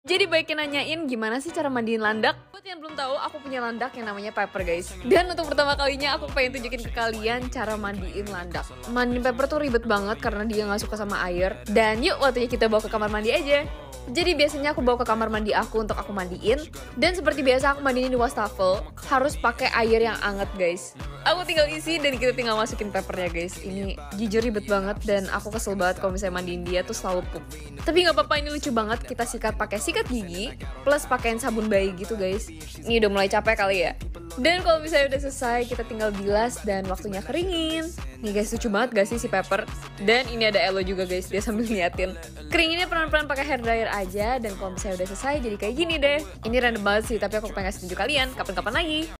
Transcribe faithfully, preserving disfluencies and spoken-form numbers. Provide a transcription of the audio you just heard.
Jadi banyak yang nanyain gimana sih cara mandiin landak. Buat yang belum tahu, aku punya landak yang namanya Pepper guys. Dan untuk pertama kalinya aku pengen tunjukin ke kalian cara mandiin landak. Mandiin Pepper tuh ribet banget karena dia nggak suka sama air. Dan yuk waktunya kita bawa ke kamar mandi aja. Jadi biasanya aku bawa ke kamar mandi aku untuk aku mandiin. Dan seperti biasa aku mandiin di wastafel. Harus pakai air yang anget guys. Aku tinggal isi dan kita tinggal masukin peppernya guys. Ini jujur ribet banget dan aku kesel banget kalau misalnya mandiin dia tuh selalu pup. Tapi nggak apa-apa, ini lucu banget. Kita sikat pakai sikat gigi plus pakein sabun bayi gitu guys. Ini udah mulai capek kali ya. Dan kalau misalnya udah selesai kita tinggal bilas dan waktunya keringin. Nih guys, lucu banget gak sih si Pepper? Dan ini ada Elo juga guys, dia sambil ngeliatin. Keringinnya pelan-pelan pakai hair dryer aja. Dan kalau misalnya udah selesai jadi kayak gini deh. Ini random banget sih, tapi aku pengen kasih tunjuk kalian kapan-kapan lagi.